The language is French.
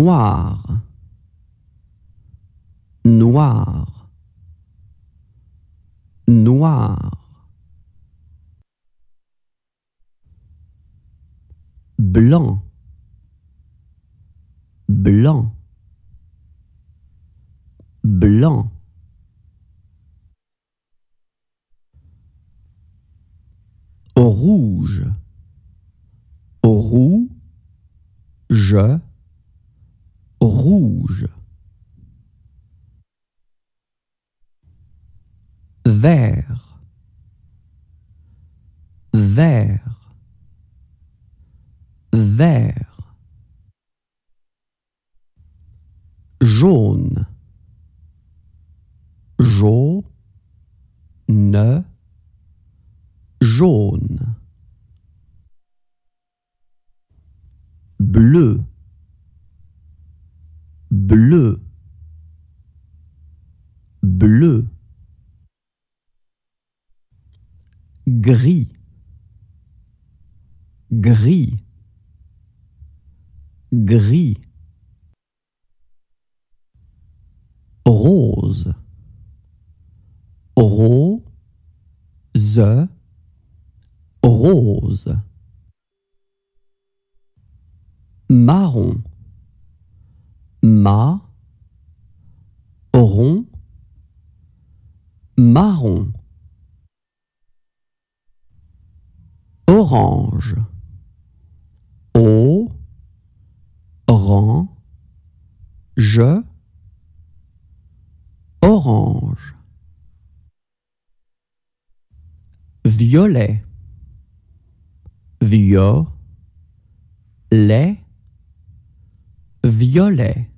noir, noir, noir. Blanc, blanc, blanc. Rouge, rouge, rouge. Vert, vert, vert. Jaune, jaune, jaune. Bleu, bleu, bleu. Gris, gris, gris. Rose, rose, rose. Marron, marron, marron. Orange, orange, orange. Violet, violet, violet.